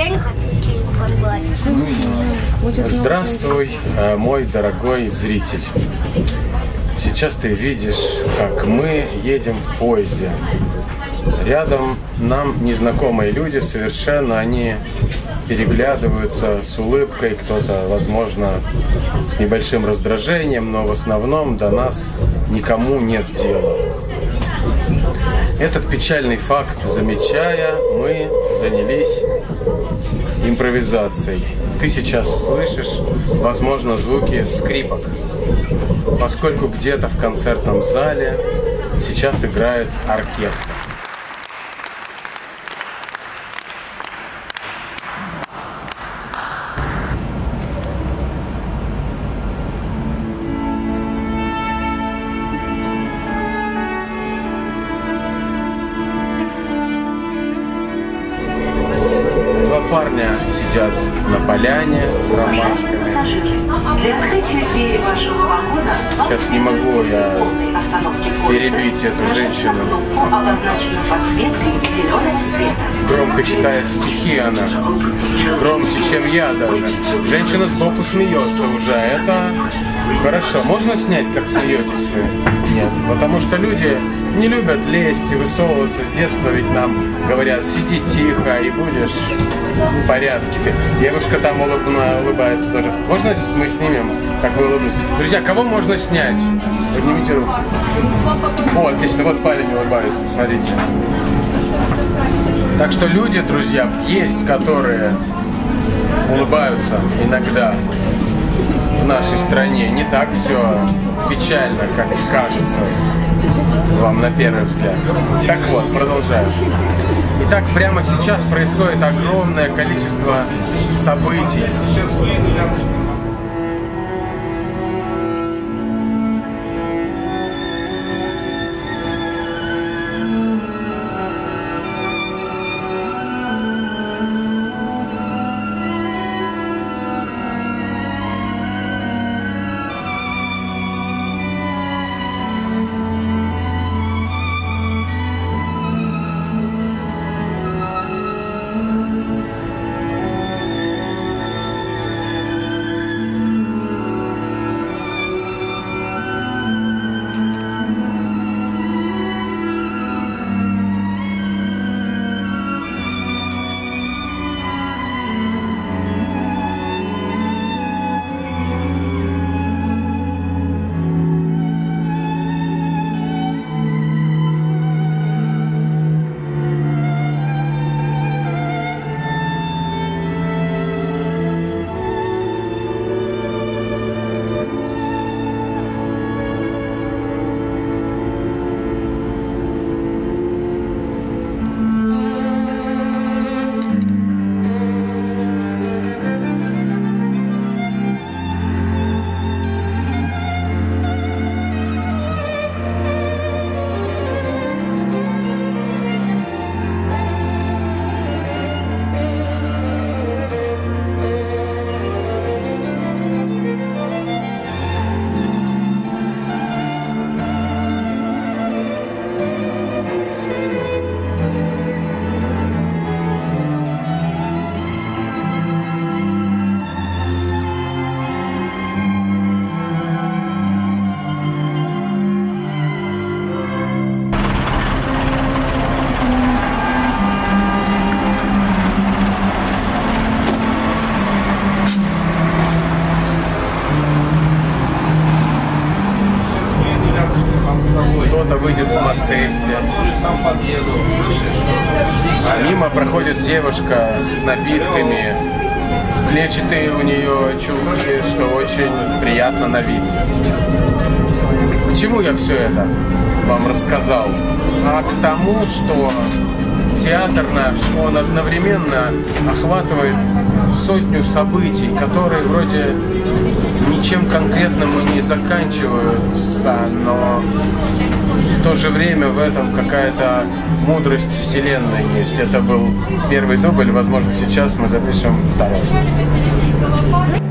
Здравствуй, мой дорогой зритель. Сейчас ты видишь, как мы едем в поезде. Рядом нам незнакомые люди, совершенно они переглядываются с улыбкой, кто-то, возможно, с небольшим раздражением, но в основном до нас никому нет дела. Этот печальный факт замечая, мы занялись импровизацией. Ты сейчас слышишь, возможно, звуки скрипок, поскольку где-то в концертном зале сейчас играет оркестр. Парня сидят на поляне с ромашками. Для открытия двери вашего вагона сейчас не могу я перебить эту женщину. Обозначена подсветкой зеленого цвета. Громко читает стихи она. Громче, чем я даже. Женщина сбоку смеется уже. Это хорошо. Можно снять, как смеетесь вы? Нет. Потому что люди не любят лезть и высовываться. С детства ведь нам говорят: сиди тихо и будешь в порядке. Девушка там улыбается тоже. Можно мы снимем, как вы улыбнетесь? Друзья, кого можно снять? Поднимите руку. О, отлично, вот парень улыбается, смотрите. Так что люди, друзья, есть, которые улыбаются иногда в нашей стране. Не так все печально, как кажется вам на первый взгляд. Так вот, продолжаем. Итак, прямо сейчас происходит огромное количество событий. Кто-то выйдет в Мацессе, а мимо проходит девушка с напитками, клетчатые у нее чулки, что очень приятно на вид. К чему я все это вам рассказал? А к тому, что театр наш, он одновременно охватывает сотню событий, которые вроде ничем конкретным и не заканчиваются, но в то же время в этом какая-то мудрость вселенной есть. Это был первый дубль, возможно, сейчас мы запишем второй.